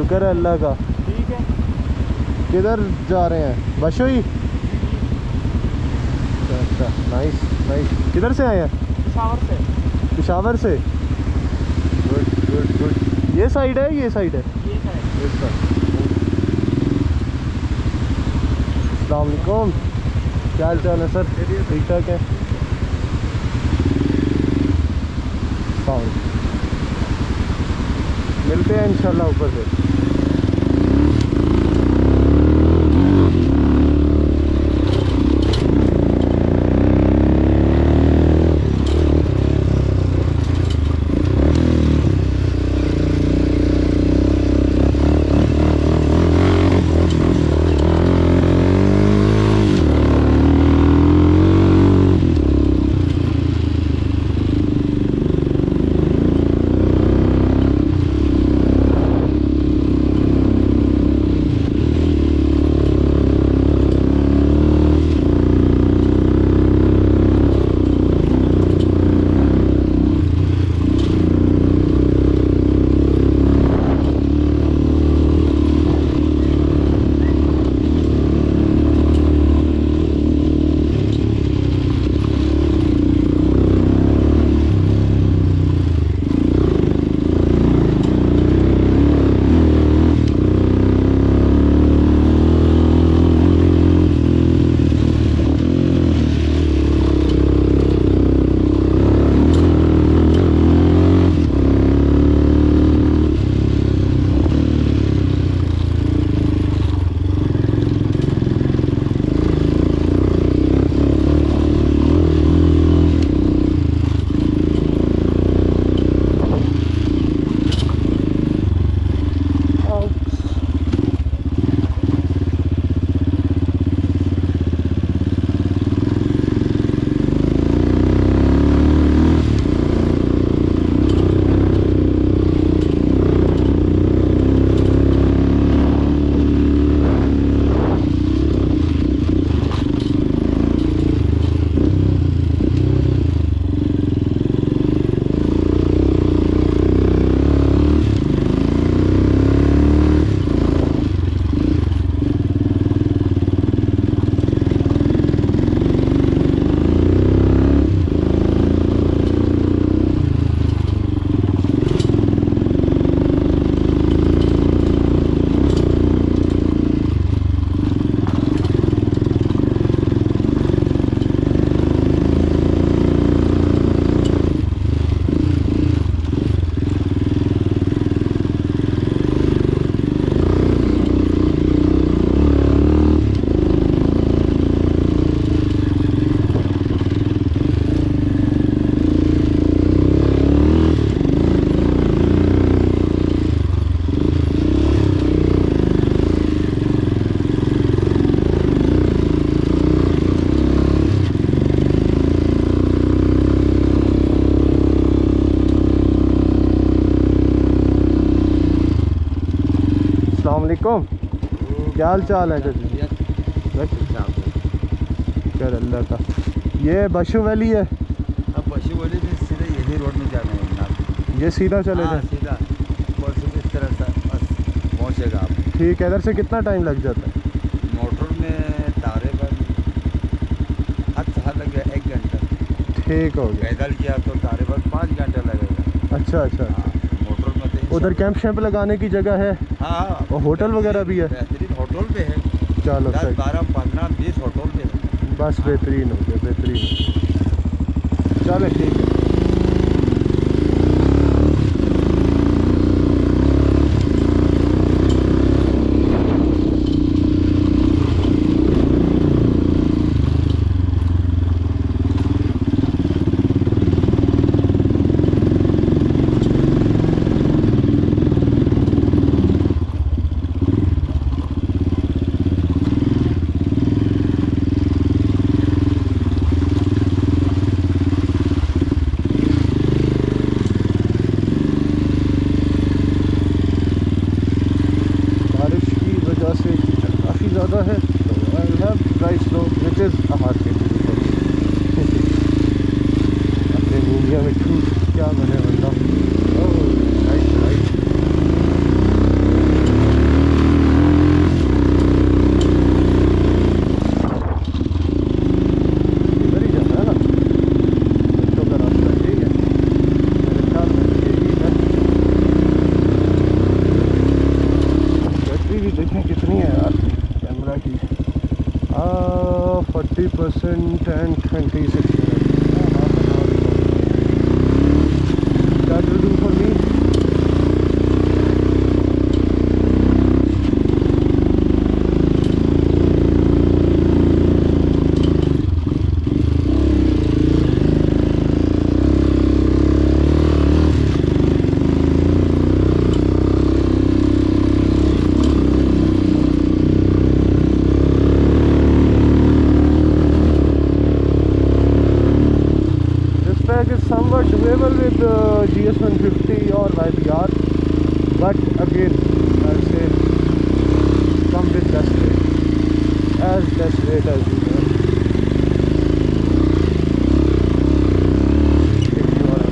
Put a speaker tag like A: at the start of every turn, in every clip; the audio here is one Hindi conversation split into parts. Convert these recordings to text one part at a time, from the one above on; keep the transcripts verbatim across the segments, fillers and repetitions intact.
A: शुक्र है अल्लाह का।
B: ठीक है।
A: किधर जा रहे हैं? बशो ही? अच्छा नाइस नाइस। किधर से आए हैं?
B: पेशावर से।
A: पेशावर से? Good good good. ये साइड है ये साइड है?
B: ये साइड।
A: ये साइड। अस्सलाम वालेकुम, क्या हाल चाल है सर? ठीक ठाक है। मिलते हैं इंशाल्लाह ऊपर से। वालेकुम, क्या हाल चाल है? शुक्र अल्लाह का। ये बशो वैली है?
C: अब बशो वैली में सीधे यही रोड में जाना है जनाब।
A: ये सीधा चलेगा?
C: सीधा परसों इस तरह से बस पहुँचेगा आप। ठीक
A: है। इधर से कितना टाइम लग जाता है?
C: मोटर में तारे पर अच्छा लग गया एक घंटा।
A: ठीक हो गया।
C: पैदल किया तो तारे पर पाँच घंटे लगेगा।
A: अच्छा अच्छा।
C: मोटर में तो
A: उधर कैंप शैम्प लगाने की जगह है?
C: हाँ,
A: और होटल वगैरह भी है?
C: बेहतरीन होटल पे है।
A: चलो
C: दस बारह पंद्रह बीस होटल पे है।
A: बस बेहतरीन हो गया, बेहतरीन। चलो ठीक है। ज़्यादा है तो I have price low which is a hard thing. अपने मूविया में छूट क्या बने बंदा। Oh right right. with uh, G S one fifty or Y B R, but again I'll say come with less weight, as less weight as you can. If you are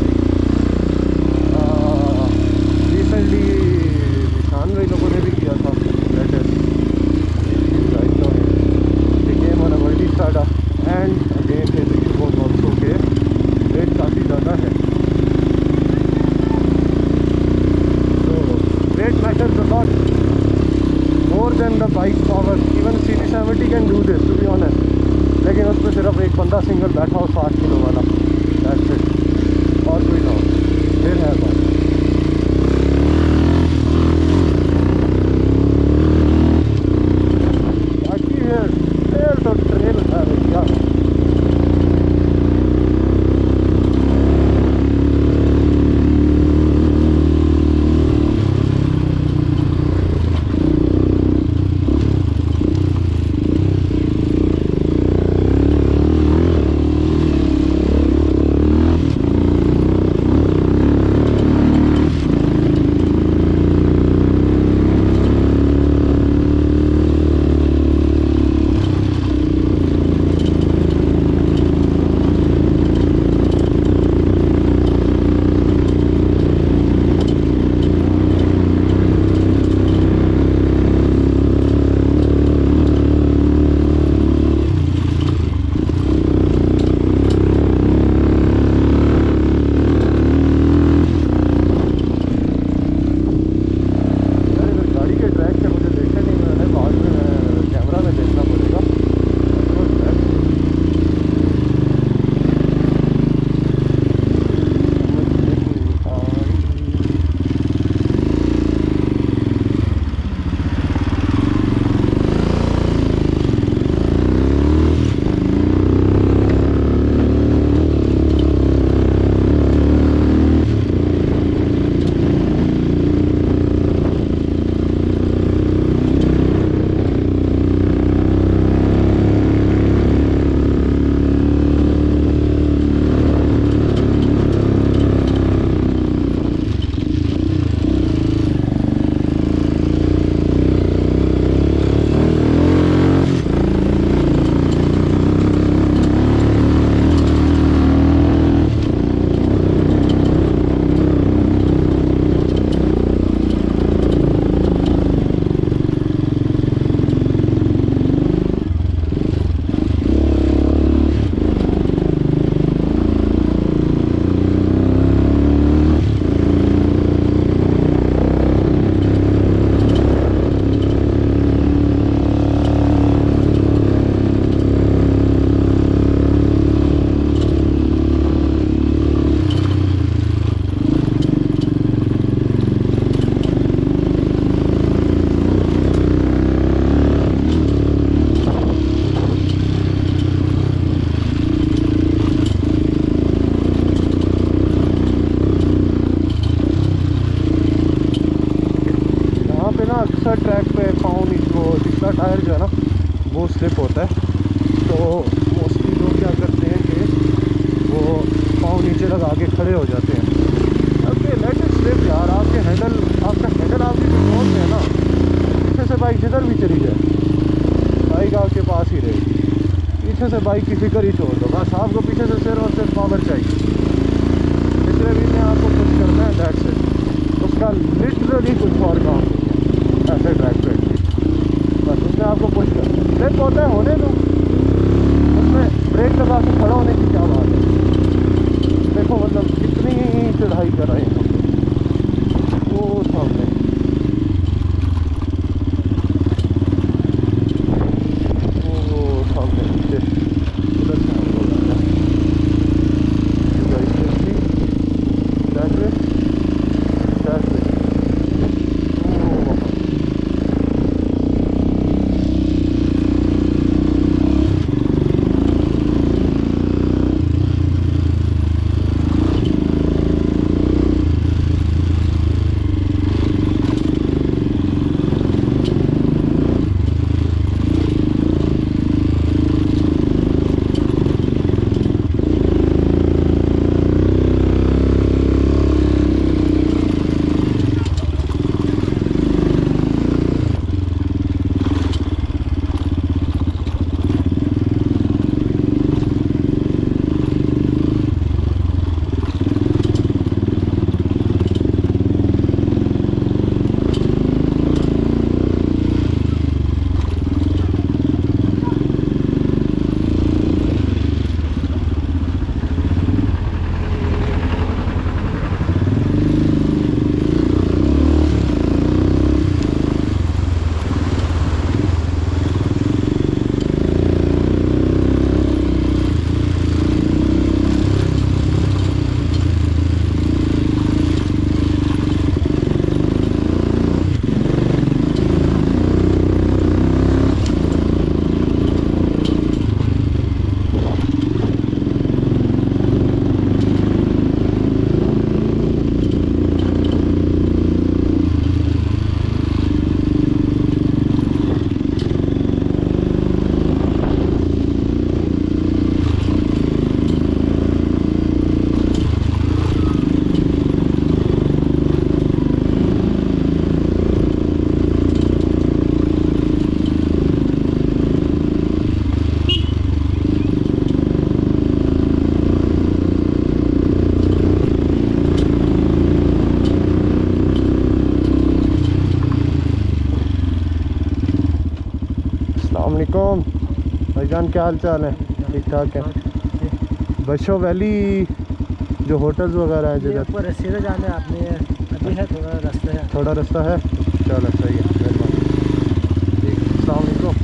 A: uh, recently Nishan भाई लोगों ने भी किया था, that is right now they came on a multi-strada, and again his review was also okay. Weight काफ़ी ज़्यादा है, so weight matters a lot more than the bike power. Even C B seventy can do this, to be honest, लेकिन उसमें सिर्फ एक बंदा सिंगल बैठा हो साठ किलो वाला, that's it, और कोई ना हो, फिर है बात. बाकी है ट्रेल तो ट्रेल है भैया. अक्सर ट्रैक पे पाँव नीचे को पिछला टायर जो है ना वो स्लिप होता है, तो मोस्टली लोग क्या करते हैं कि वो पाँव नीचे लगा के खड़े हो जाते हैं. ओके लेट इट स्लिप यार. आपके हैंडल आपका हैंडल आपकी कंट्रोल में है ना, पीछे से बाइक जिधर भी चली जाए बाइक आपके पास ही रहेगी. पीछे से बाइक की फिक्र ही छोड़ दो, बस आपको पीछे से सिर्फ और सिर्फ पावर चाहिए. पिछले भी में आपको कुछ करना है, दैट्स इट. उसका लिटरली कुछ और काम नहीं है ऐसे ट्रैक पे. बस उसमें आपको पुश कर स्लिप होता है होने दो, उसमें ब्रेक लगा के खड़ा होने की क्या बात है. देखो मतलब कितनी चढ़ाई कर रहे हैं वो सामने. वो सामने नीचे उधर से हम लोग क्या हाल चाल है? ठीक ठाक है। बशो वैली जो होटल्स वगैरह हैं जिधर
B: ऊपर सीधे जाने आपने अभी है थोड़ा रास्ता है
A: थोड़ा रास्ता है। चलो सही है, मेहरबानी। ठीक, अस्सलाम वालेकुम।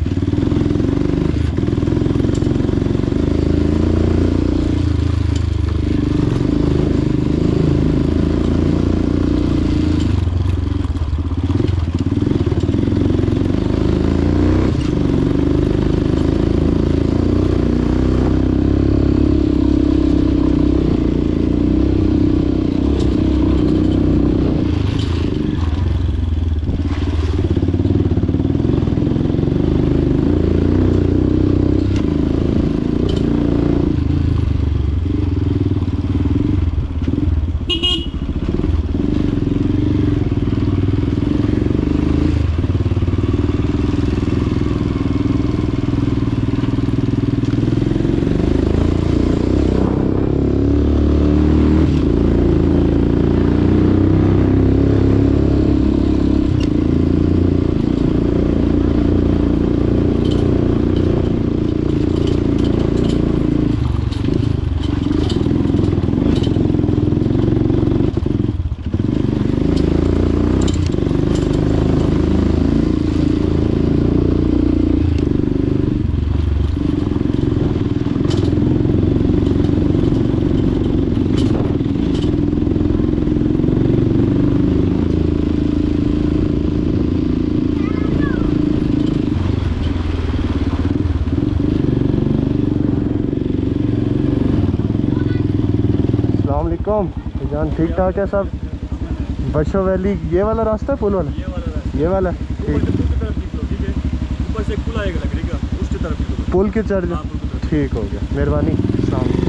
A: वालेकुम जान, ठीक ठाक है सब। बशो वैली ये वाला रास्ता है, पुल वाला?
D: ये वाला रास्ता,
A: ये वाला
D: ऊपर
A: ठीक।
D: से पुल की तरफ निकलो, ठीक है? ऊपर से एक पुल आएगा लकड़ी का, उसकी तरफ निकलो।
A: पुल के चढ़
D: हाँ, पुल की तरफ।
A: ठीक हो गया, मेहरबानी। अस्सलाम वालेकुम।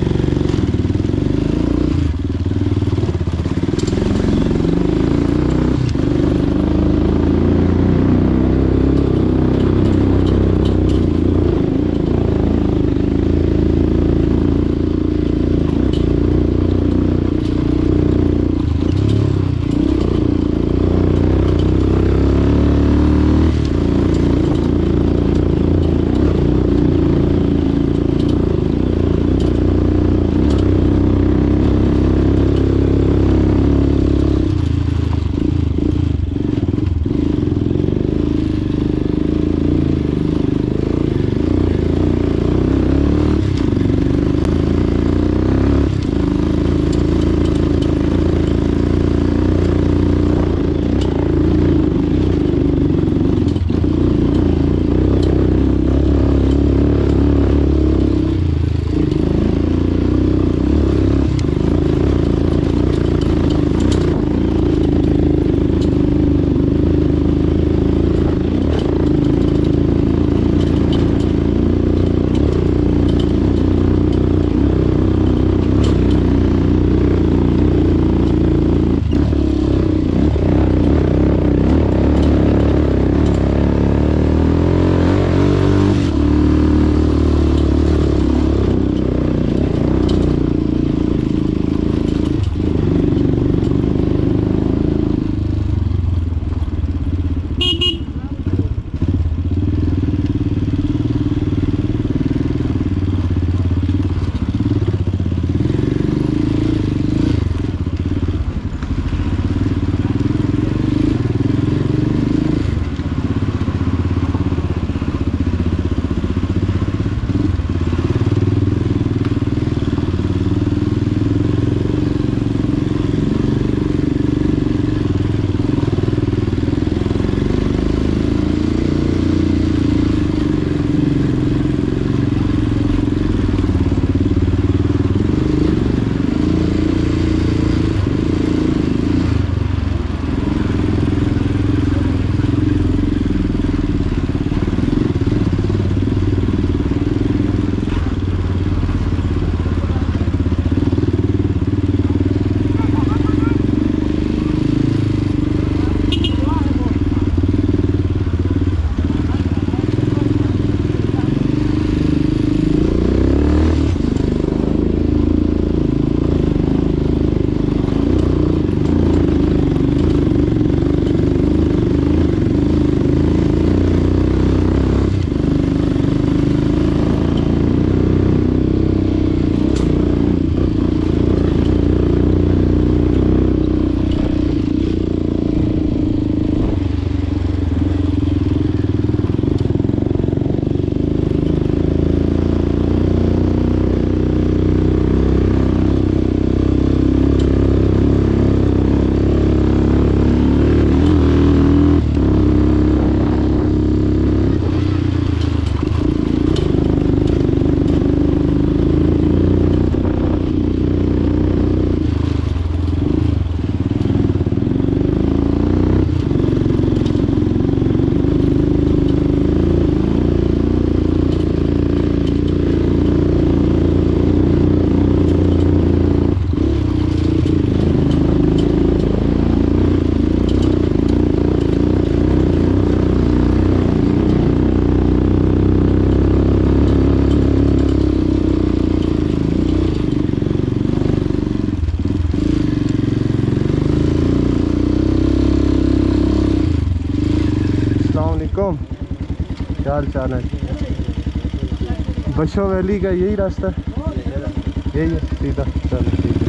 A: वालेकुम, क्या हाल चाल है? बशो वैली का यही रास्ता है, यही है सीधा? चलो ठीक है।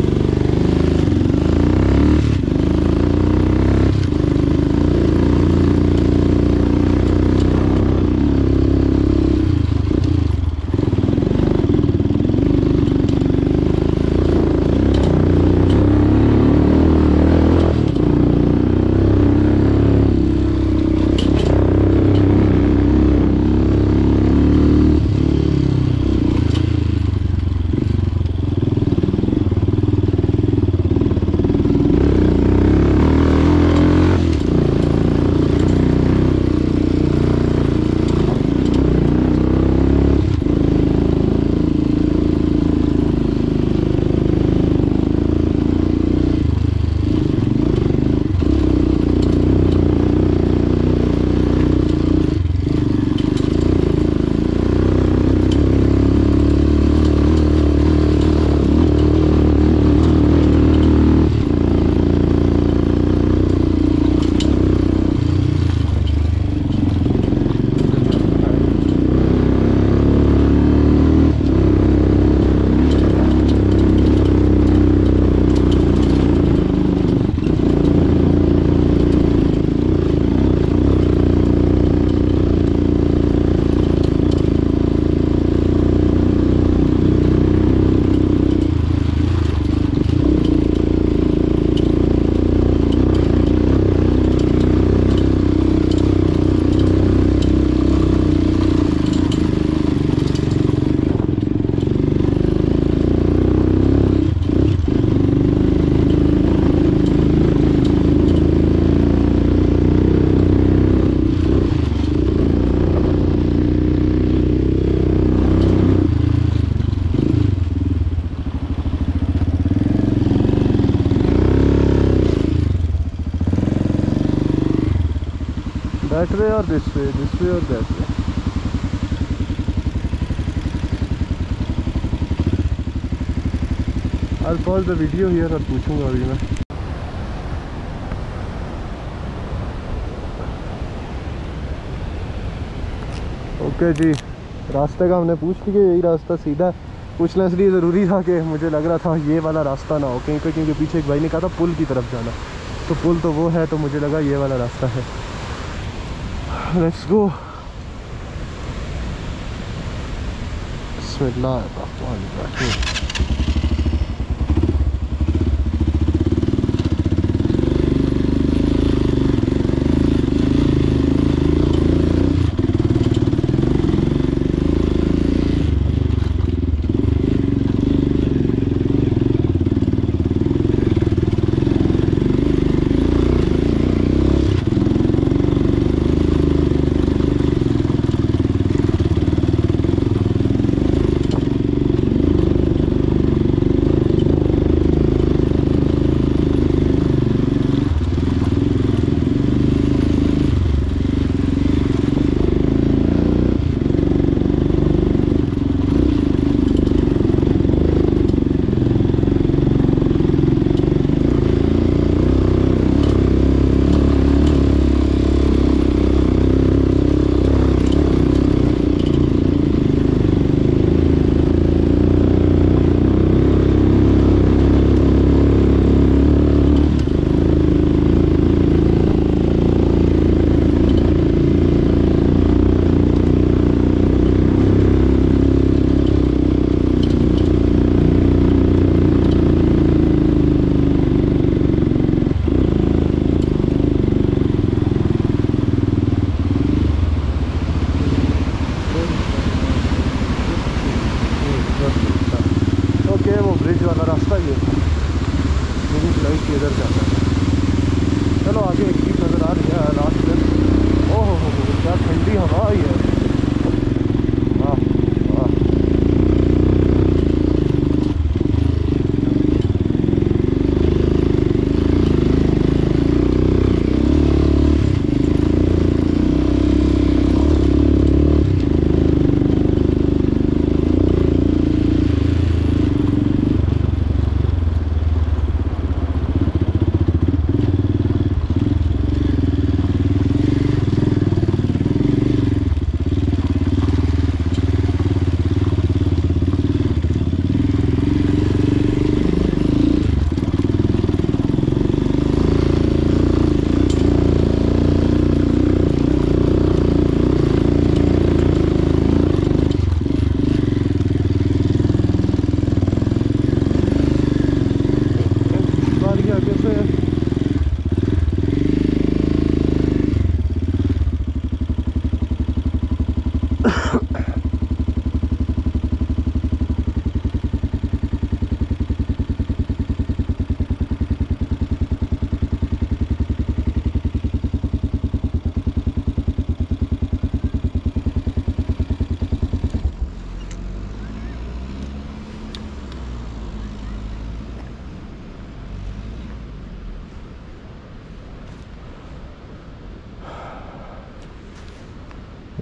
A: That way or this way? This way or that way? I'll pause the video here और पूछूंगा अभी मैं। ओके जी, रास्ते का हमने पूछ लिया, यही रास्ता सीधा। पूछना इसलिए ज़रूरी था कि मुझे लग रहा था ये वाला रास्ता ना हो कहीं पे, क्योंकि पीछे एक भाई ने कहा था पुल की तरफ जाना, तो पुल तो वो है, तो मुझे लगा ये वाला रास्ता है। Let's go. बिस्मिल्लाह।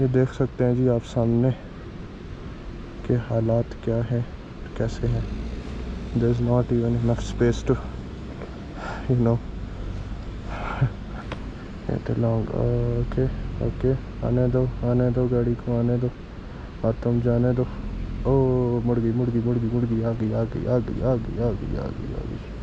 A: ये देख सकते हैं जी आप सामने के हालात क्या है, कैसे हैं। There is not even enough space to you know get along. Okay okay, आने दो आने दो, गाड़ी को आने दो और तुम जाने दो। ओ मुड़ गई मुड़ गई मुड़ गई मुड़ गई, आ गई आ गई आ गई आ गई आ गई आ गई आ गई।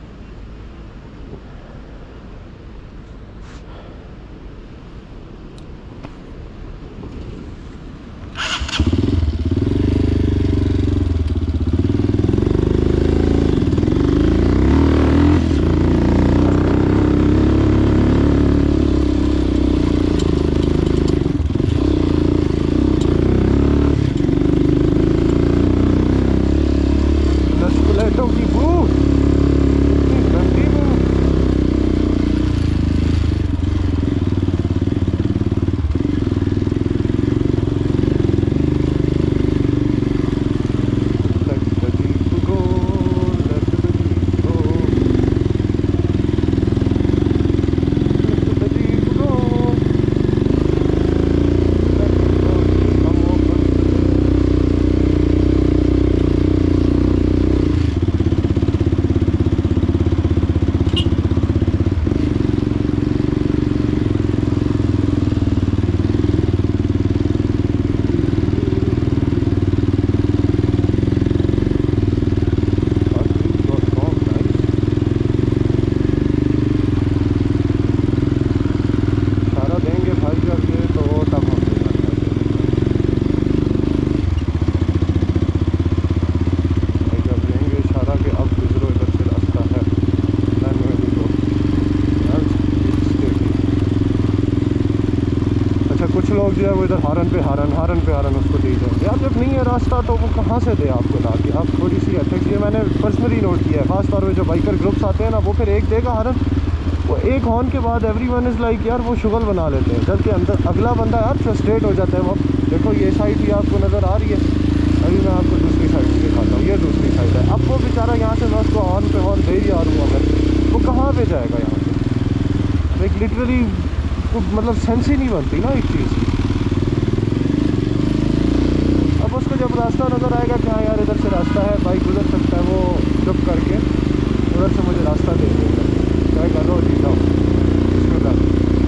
A: लोग जो है वो इधर हारन पे हारन हारन पे हारन उसको दे जाएंगे। यार जब नहीं है रास्ता तो वो कहाँ से दे आपको ला के। आप थोड़ी सी एथिक्स, ये मैंने पर्सनली नोट किया है, खास तौर पे जो बाइकर ग्रुप्स आते हैं ना, वो फिर एक देगा हारन, वो एक हॉर्न के बाद एवरी वन इज़ लाइक यार वो शुगल बना लेते हैं, जबकि अंदर अगला बंदा यार फ्रस्ट्रेट हो जाता है। वो देखो ये साइड भी आपको नज़र आ रही है, अभी मैं आपको दूसरी साइड भी दिखाता हूँ, ये दूसरी साइड है। अब वो बेचारा यहाँ से मैं उसको हॉर्न पे हॉर्न दे ही आ रहा हूँ, अगर वो कहाँ पे जाएगा यहाँ से। लाइक लिटरली मतलब सेंस ही नहीं बनती ना एक चीज़ की। अब उसको जब रास्ता नज़र आएगा कि हाँ यार इधर से रास्ता है, बाइक गुजर सकता है, वो चुप करके उधर से मुझे रास्ता दे देगा। क्या कर लो जी, जाओ इसमें कर।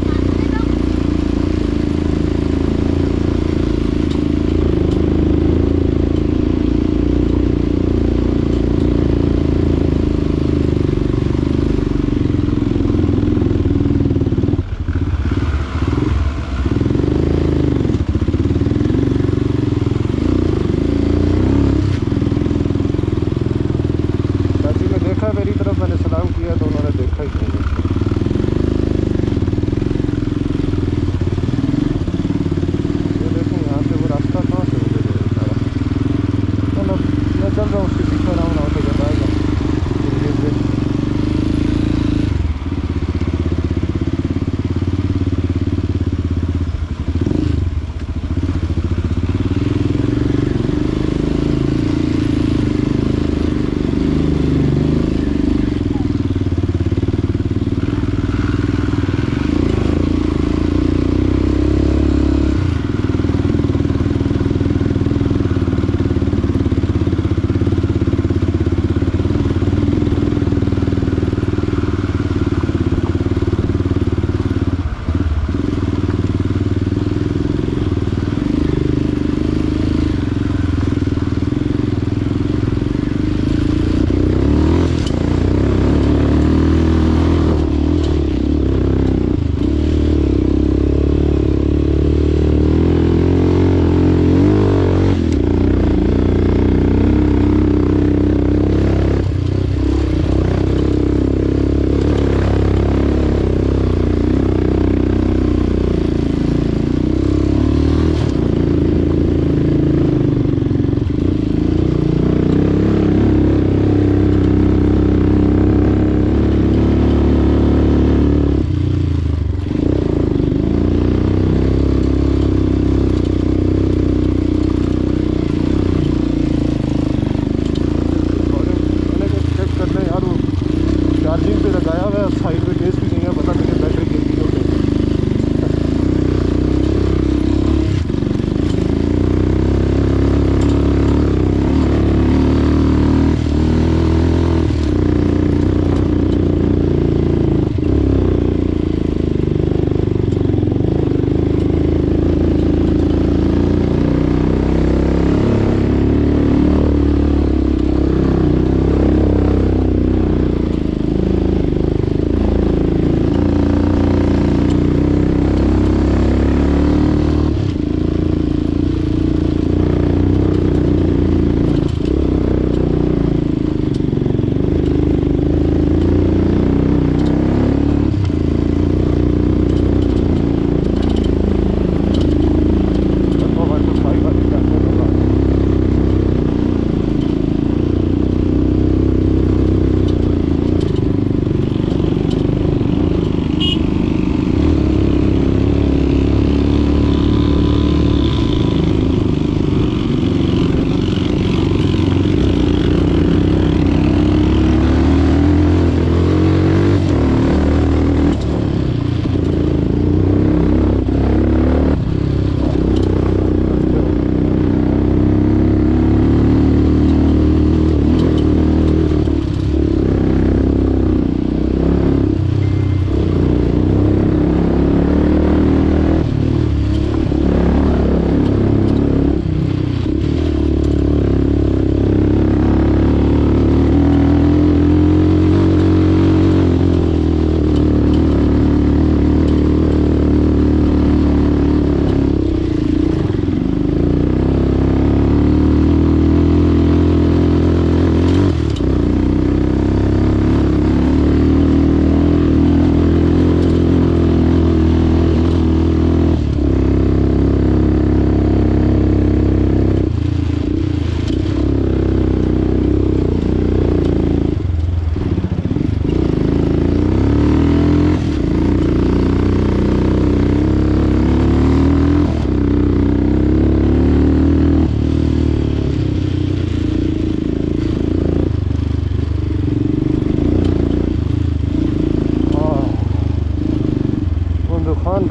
A: मेरी तरफ मैंने सलाम किया तो उन्होंने देखा ही नहीं। ये देखें यहाँ पे वो रास्ता कहाँ से हो गया बेचारा। मतलब मैं चल रहा हूँ उसके पीछे आराम ना होता जब आएगा धीरे धीरे।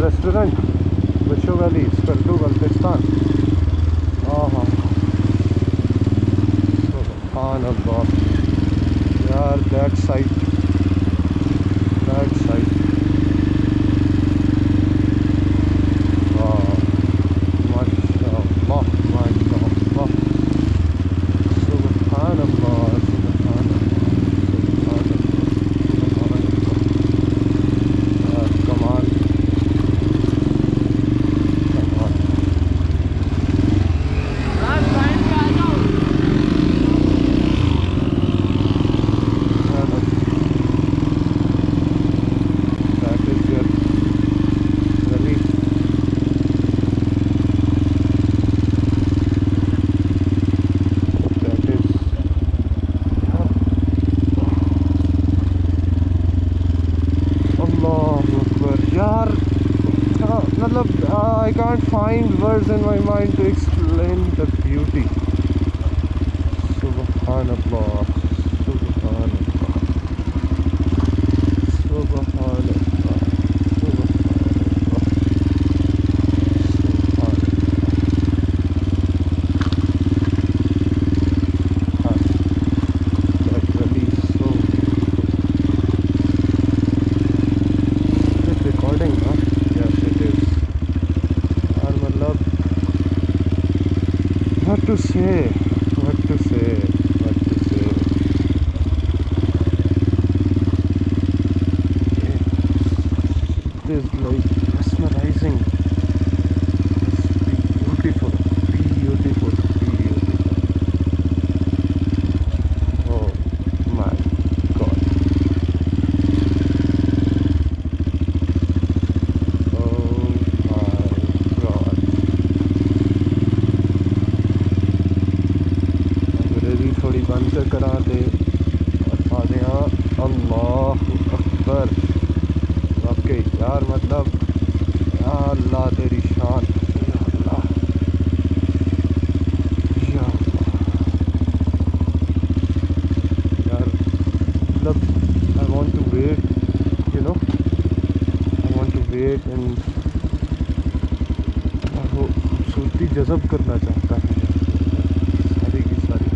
A: Restaurant Basho valley Skardu Baltistan. हाँ हाँ सुभान अल्लाह यार, दैट साइट दैट साइट वाह माशाअल्लाह माशाअल्लाह सुभान अल्लाह सुभान अल्लाह कमाल कमाल। That is your valley. That is Allahu Akbar यार। हाँ, मतलब I can't find words in my mind to explain the beauty. Subhan Allah, Subhan Allah, Subhan Allah, Subhan Allah, Subhan Allah. That really is so beautiful. Is it recording, huh? Yes, it is. यार मतलब what to say, what to say, what to say. It is like mesmerizing. It's beautiful, beautiful, beautiful. Oh my God. Oh my God. अंग्रेजी थोड़ी बंद से करा दे और आगे यहाँ अल्लाह अकबर। वाकई यार मतलब या अल्लाह तेरी शान, या अल्लाह या अल्लाह। यार मतलब I want to wait, you know I want to wait and वो खूबसूरती जज़ब करना चाहता है यार, सारी की सारी।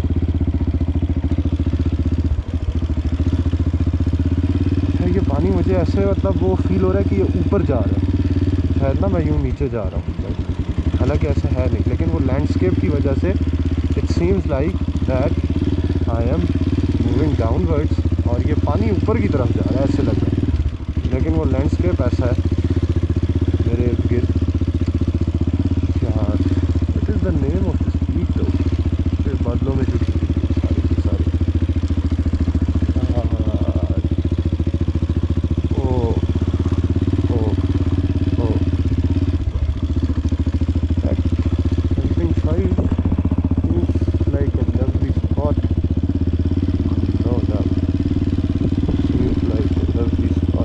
A: है ये पानी मुझे ऐसे मतलब वो फील हो रहा है कि ये ऊपर जा रहा है, शायद ना मैं यूँ नीचे जा रहा हूँ, हालांकि ऐसा है नहीं, लेकिन वो लैंडस्केप की वजह से it seems like that I am moving downwards और ये पानी ऊपर की तरफ जा रहा है, ऐसे लग रहा है, लेकिन वो लैंडस्केप ऐसा है मेरे इर्द गिर्द। यार what is the name of this peak though, फिर बादलों में जुटी हुई है सारी की सारी। यार, ओ ओ ओ that camping site seems like a lovely spot, no doubt, seems like a lovely spot.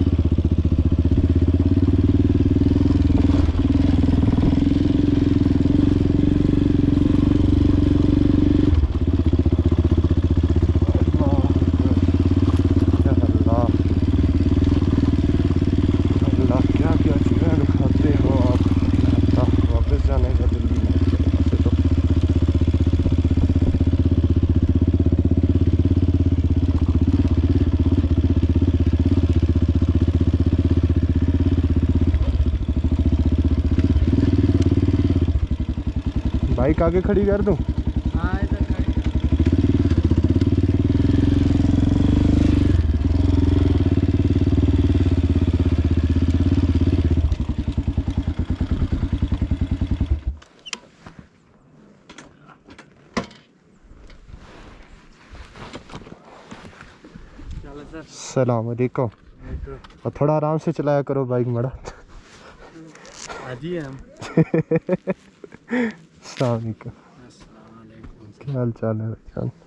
A: अल्लाह या अल्लाह, अल्लाह क्या क्या चीज़ें दिखाते हो आप, अल्लाह वापस जाने का दिल भी नहीं करता वैसे तो। बाइक आगे खड़ी कर दूँ?
B: हाँ इधर खड़ी। चलो सर।
A: सलाम अलैकुम। और थोड़ा आराम से चलाया करो बाइक मड़ा।
B: आज ही हम।
A: अस्सलाम वालेकुम।
B: अस्सलाम वालेकुम।
A: क्या हाल चाल है भाईजान?